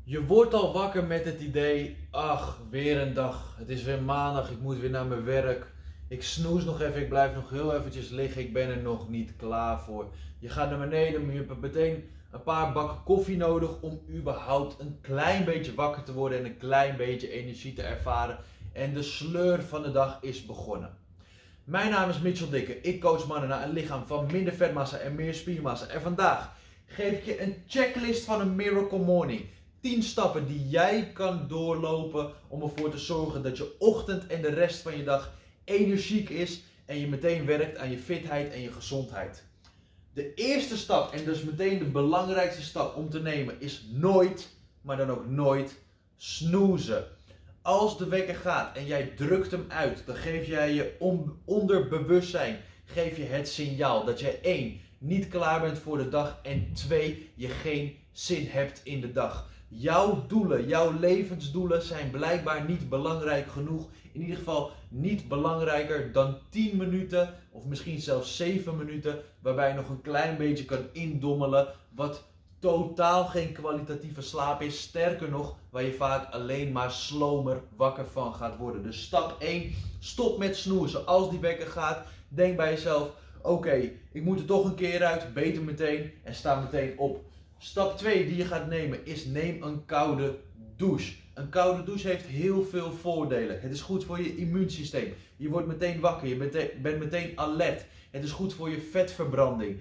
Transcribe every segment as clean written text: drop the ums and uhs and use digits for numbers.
Je wordt al wakker met het idee, ach, weer een dag. Het is weer maandag, ik moet weer naar mijn werk. Ik snoes nog even, ik blijf nog heel eventjes liggen, ik ben er nog niet klaar voor. Je gaat naar beneden, maar je hebt meteen een paar bakken koffie nodig om überhaupt een klein beetje wakker te worden en een klein beetje energie te ervaren. En de sleur van de dag is begonnen. Mijn naam is Mitchell Dikke, ik coach mannen naar een lichaam van minder vetmassa en meer spiermassa. En vandaag geef ik je een checklist van een Miracle Morning. 10 stappen die jij kan doorlopen om ervoor te zorgen dat je ochtend en de rest van je dag energiek is en je meteen werkt aan je fitheid en je gezondheid. De eerste stap, en dus meteen de belangrijkste stap om te nemen, is nooit, maar dan ook nooit, snoezen. Als de wekker gaat en jij drukt hem uit, dan geef jij je onderbewustzijn geef je het signaal dat jij 1. Niet klaar bent voor de dag en 2. Je geen zin hebt in de dag. Jouw doelen, jouw levensdoelen zijn blijkbaar niet belangrijk genoeg. In ieder geval niet belangrijker dan 10 minuten of misschien zelfs 7 minuten waarbij je nog een klein beetje kan indommelen wat totaal geen kwalitatieve slaap is. Sterker nog, waar je vaak alleen maar slomer wakker van gaat worden. Dus stap 1, stop met snoezen. Als die wekker gaat, denk bij jezelf, oké, ik moet er toch een keer uit, beter meteen en sta meteen op. Stap 2 die je gaat nemen is neem een koude douche. Een koude douche heeft heel veel voordelen. Het is goed voor je immuunsysteem. Je wordt meteen wakker, je bent meteen alert. Het is goed voor je vetverbranding.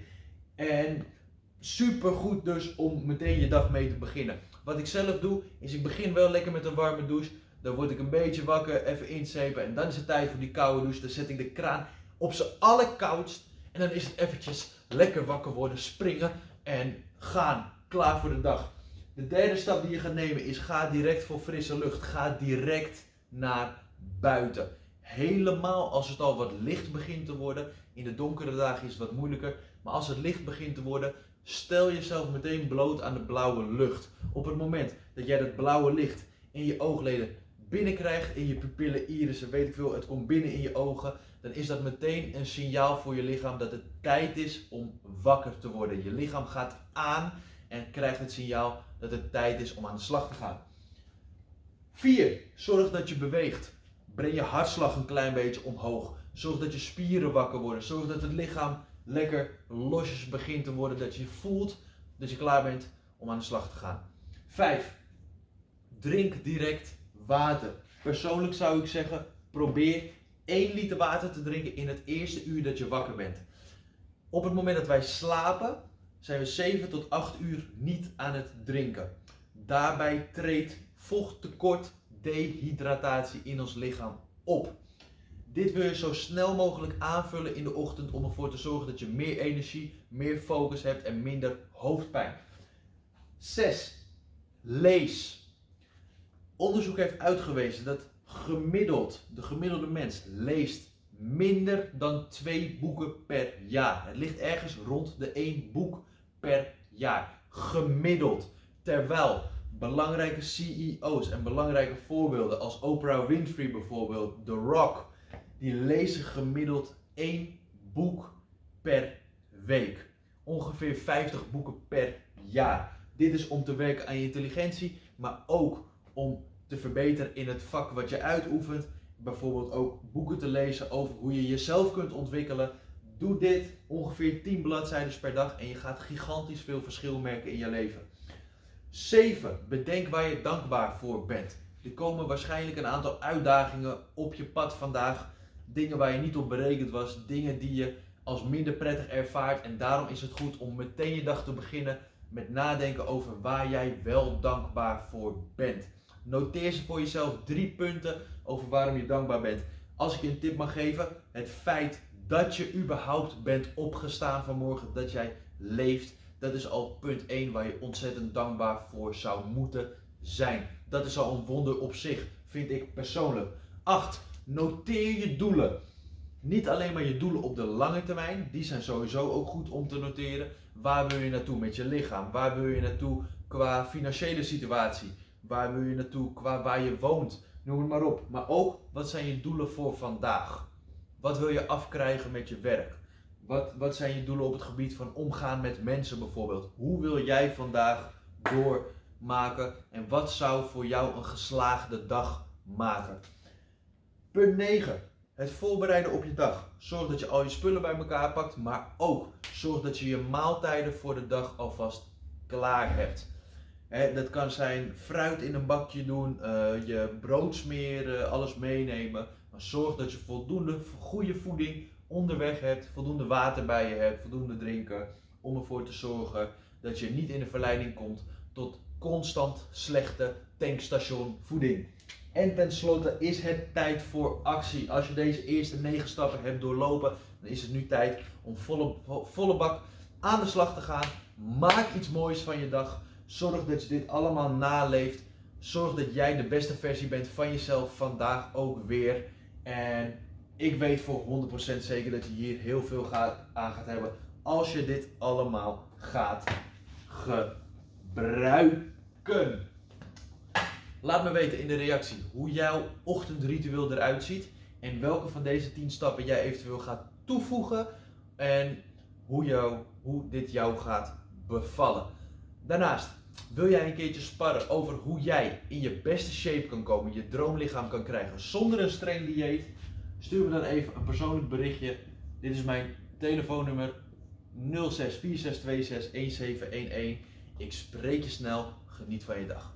En super goed dus om meteen je dag mee te beginnen. Wat ik zelf doe, is ik begin wel lekker met een warme douche. Dan word ik een beetje wakker, even inzepen en dan is het tijd voor die koude douche. Dan zet ik de kraan op z'n allerkoudst en dan is het eventjes lekker wakker worden, springen en gaan. Klaar voor de dag. De derde stap die je gaat nemen is ga direct voor frisse lucht. Ga direct naar buiten. Helemaal als het al wat licht begint te worden. In de donkere dagen is het wat moeilijker. Maar als het licht begint te worden, stel jezelf meteen bloot aan de blauwe lucht. Op het moment dat jij dat blauwe licht in je oogleden binnenkrijgt, in je pupillen, irissen, weet ik veel, het komt binnen in je ogen, dan is dat meteen een signaal voor je lichaam dat het tijd is om wakker te worden. Je lichaam gaat aan en krijgt het signaal dat het tijd is om aan de slag te gaan. 4. Zorg dat je beweegt. Breng je hartslag een klein beetje omhoog. Zorg dat je spieren wakker worden. Zorg dat het lichaam lekker losjes begint te worden. Dat je voelt dat je klaar bent om aan de slag te gaan. 5. Drink direct water. Persoonlijk zou ik zeggen, probeer 1 liter water te drinken in het eerste uur dat je wakker bent. Op het moment dat wij slapen, zijn we 7 tot 8 uur niet aan het drinken. Daarbij treedt vochttekort, dehydratatie in ons lichaam op. Dit wil je zo snel mogelijk aanvullen in de ochtend om ervoor te zorgen dat je meer energie, meer focus hebt en minder hoofdpijn. 6. Lees. Onderzoek heeft uitgewezen dat de gemiddelde mens leest minder dan 2 boeken per jaar. Het ligt ergens rond de 1 boek per jaar. Gemiddeld. Terwijl belangrijke CEO's en belangrijke voorbeelden als Oprah Winfrey bijvoorbeeld, The Rock, die lezen gemiddeld 1 boek per week. Ongeveer 50 boeken per jaar. Dit is om te werken aan je intelligentie, maar ook om te verbeteren in het vak wat je uitoefent. Bijvoorbeeld ook boeken te lezen over hoe je jezelf kunt ontwikkelen. Doe dit ongeveer 10 bladzijden per dag en je gaat gigantisch veel verschil merken in je leven. 7. Bedenk waar je dankbaar voor bent. Er komen waarschijnlijk een aantal uitdagingen op je pad vandaag. Dingen waar je niet op berekend was. Dingen die je als minder prettig ervaart. En daarom is het goed om meteen je dag te beginnen met nadenken over waar jij wel dankbaar voor bent. Noteer ze voor jezelf 3 punten over waarom je dankbaar bent. Als ik je een tip mag geven, het feit dat je überhaupt bent opgestaan vanmorgen, dat jij leeft, dat is al punt 1 waar je ontzettend dankbaar voor zou moeten zijn. Dat is al een wonder op zich, vind ik persoonlijk. 8. Noteer je doelen. Niet alleen maar je doelen op de lange termijn, die zijn sowieso ook goed om te noteren. Waar wil je naartoe met je lichaam? Waar wil je naartoe qua financiële situatie? Waar wil je naartoe qua waar je woont? Noem het maar op. Maar ook, wat zijn je doelen voor vandaag? Wat wil je afkrijgen met je werk? Wat zijn je doelen op het gebied van omgaan met mensen bijvoorbeeld? Hoe wil jij vandaag door maken en wat zou voor jou een geslaagde dag maken. Punt 9. Het voorbereiden op je dag. Zorg dat je al je spullen bij elkaar pakt, maar ook zorg dat je je maaltijden voor de dag alvast klaar hebt. Dat kan zijn fruit in een bakje doen, je brood smeren, alles meenemen. Maar zorg dat je voldoende goede voeding onderweg hebt, voldoende water bij je hebt, voldoende drinken. Om ervoor te zorgen dat je niet in de verleiding komt tot constant slechte tankstation voeding. En tenslotte is het tijd voor actie. Als je deze eerste 9 stappen hebt doorlopen, dan is het nu tijd om volle bak aan de slag te gaan. Maak iets moois van je dag. Zorg dat je dit allemaal naleeft. Zorg dat jij de beste versie bent van jezelf vandaag ook weer. En ik weet voor 100% zeker dat je hier heel veel aan gaat hebben als je dit allemaal gaat gebruiken. Laat me weten in de reactie hoe jouw ochtendritueel eruit ziet en welke van deze 10 stappen jij eventueel gaat toevoegen en hoe dit jou gaat bevallen. Daarnaast, wil jij een keertje sparren over hoe jij in je beste shape kan komen, je droomlichaam kan krijgen zonder een streng dieet? Stuur me dan even een persoonlijk berichtje. Dit is mijn telefoonnummer 0646261711. Ik spreek je snel. Geniet van je dag.